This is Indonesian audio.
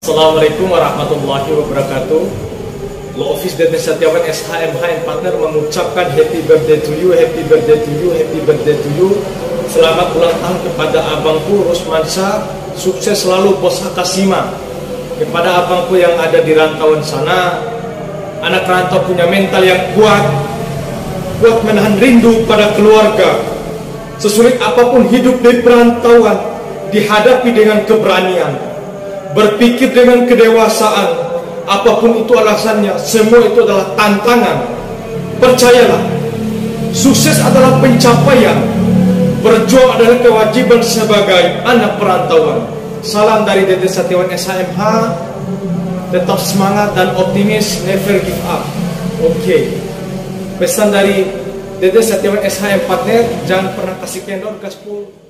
Assalamualaikum warahmatullahi wabarakatuh. Law Office Deden Setiawan SHMH and Partner mengucapkan happy birthday to you, happy birthday to you, happy birthday to you. Selamat ulang tahun kepada abangku Rusmansyah, sukses selalu bos Akasima. Kepada abangku yang ada di rantauan sana, anak rantau punya mental yang kuat menahan rindu pada keluarga. Sesulit apapun hidup di perantauan, dihadapi dengan keberanian, berpikir dengan kedewasaan. Apapun itu alasannya, semua itu adalah tantangan. Percayalah, sukses adalah pencapaian, berjuang adalah kewajiban sebagai anak perantauan. Salam dari Deden Setiawan SHMH. Tetap semangat dan optimis, never give up. Oke. Pesan dari Deden Setiawan SHMH Partner, jangan pernah kasih kendor gaspol.